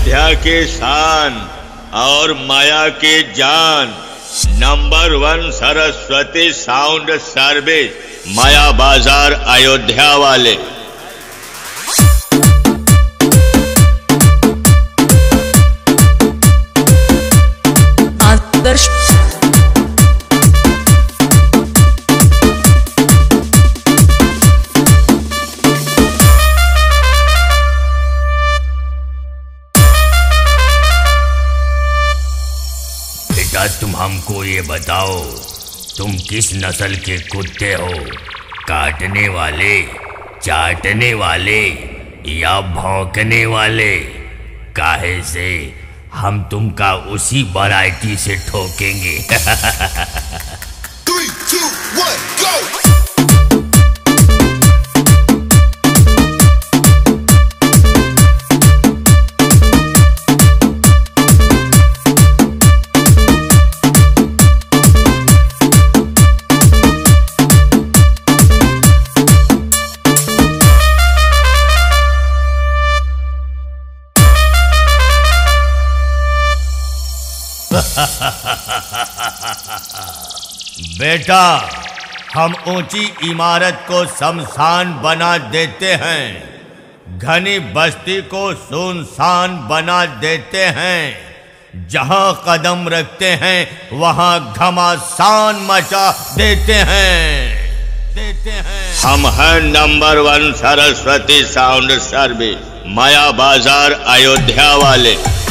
अयोध्या के शान और माया के जान, number 1 Saraswati sound service, Maya Bazar Ayodhya वाले। आदर्श बेटा, तुम हमको ये बताओ, तुम किस नस्ल के कुत्ते हो? काटने वाले, चाटने वाले या भौंकने वाले? काहे से हम तुमका उसी वैरायटी से ठोकेंगे। 3, 2, 1, go! बेटा, हम ऊंची इमारत को शमशान बना देते हैं, घनी बस्ती को सुनसान बना देते हैं, जहां कदम रखते हैं वहां घमासान मचा देते हैं। हम हैं number 1 Saraswati sound service, Maya Bazar Ayodhya वाले।